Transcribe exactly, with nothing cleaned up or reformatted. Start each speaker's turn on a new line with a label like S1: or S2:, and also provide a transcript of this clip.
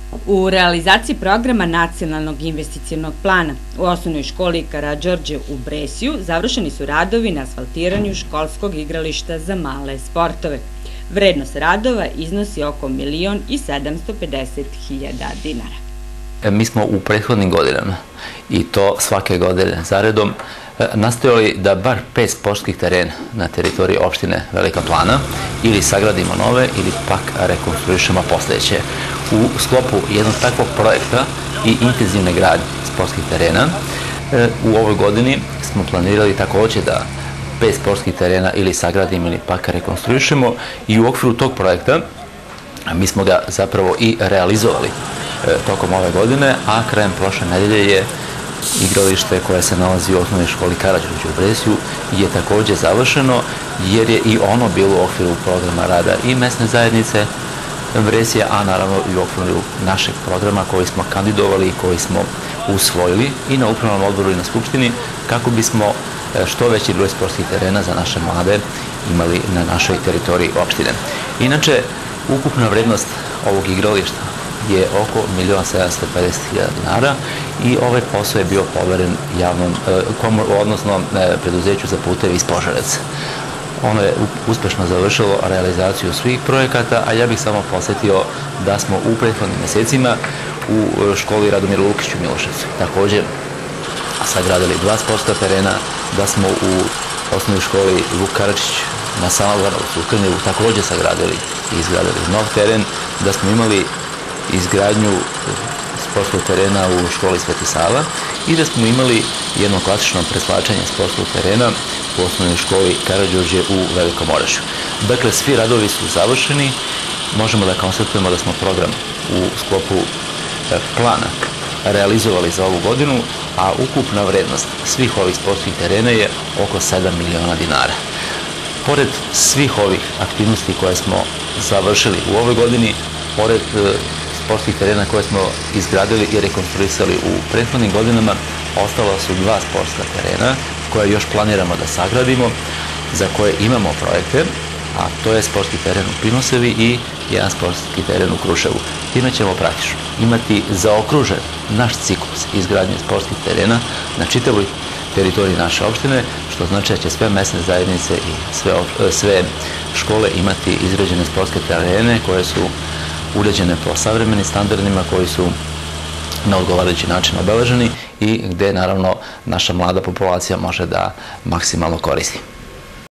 S1: U realizaciji programa Nacionalnog investicionog plana u osnovnoj školi Karađorđe u Bresju završeni su radovi na asfaltiranju školskog igrališta za male sportove. Vrednost radova iznosi oko milion i sedamsto pedeset hiljada dinara.
S2: Mi smo u prethodnim godinama, i to svake godine zaredom, nastojali da bar pet sportskih terena na teritoriji opštine Velika Plana ili sagradimo nove ili pak rekonstruišemo postojeće. U sklopu jednog takvog projekta i intenzivne gradnje sportskih terena u ovoj godini smo planirali takođe da pet sportskih terena ili sagradimo ili pak rekonstruišemo, i u okviru tog projekta mi smo ga zapravo i realizovali tokom ove godine, a krajem prošle nedelje je igralište koje se nalazi u osnovnoj školi Karađorđe u Bresju je takođe završeno, jer je i ono bilo u okviru programa rada i mesne zajednice Bresija, a naravno i u okviru našeg programa koji smo kandidovali i koji smo usvojili i na upravnom odboru i na skupštini, kako bismo što veći broj sportskih terena za naše mlade imali na našoj teritoriji opštine. Inače, ukupna vrednost ovog igrališta je oko milion sedamsto pedeset hiljada dinara i ovaj posao je bio poveren javnom, odnosno preduzeću za puteve iz Požarevca. Ono je uspešno završilo realizaciju svih projekata, a ja bih samo posjetio da smo u prethodnim mesecima u školi Radomir Lukić u Miloševcu takođe sagradili dva sportska terena, da smo u osnovnoj školi Vuk Karadžić na Samogranovcu u Krnjevu takođe sagradili i izgradili nov teren, da smo imali izgradnju sportskog terena u školi Sveti Sava i da smo imali jedno klasično preslačenje sportskog terena u osnovnoj školi Karađorđe u Velikom Orašju. Dakle, svi radovi su završeni, možemo da konstatujemo da smo program u sklopu plana realizovali za ovu godinu, a ukupna vrednost svih ovih sportskih terena je oko sedam miliona dinara. Pored svih ovih aktivnosti koje smo završili u ovoj godini, pored sportskih terena koje smo izgradili i rekonstruisali u prethodnim godinama, ostala su dva sportska terena koje još planiramo da sagradimo, za koje imamo projekte, a to je sportski teren u Pinosevi i jedan sportski teren u Kruševu. Time ćemo praktično imati zaokružen naš ciklus izgradnje sportskih terena na čitavoj teritoriji naše opštine, što znači da će sve mesne zajednice i sve, sve škole imati izgrađene sportske terene koje su uređene po savremenim standardima, koji su na odgovarajući način obeleženi i gde naravno naša mlada populacija može da maksimalno koristi.